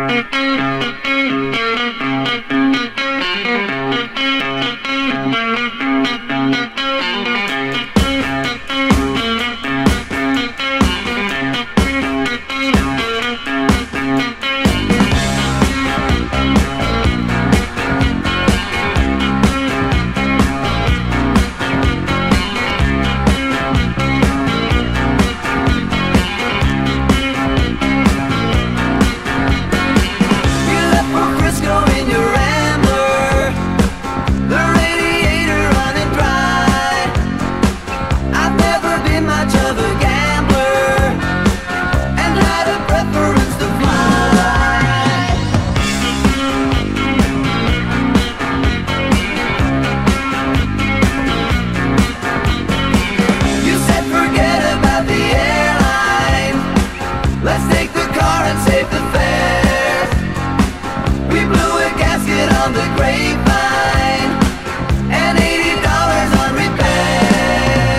on the Grapevine and $80 on repair.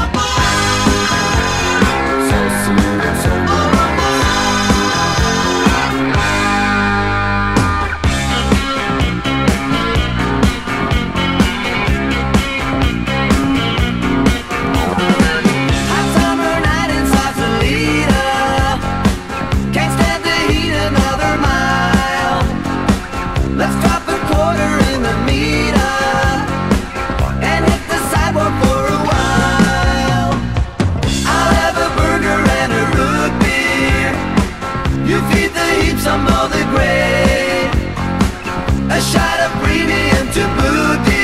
Sausalito Summernight. Hot summer night in Sausalito. Can't stand the heat another mile. Let's drop a quarter in the meter and hit the sidewalk for a while. I'll have a burger and a root beer. You feed the heaps on all the grade. A shot of premium to boot.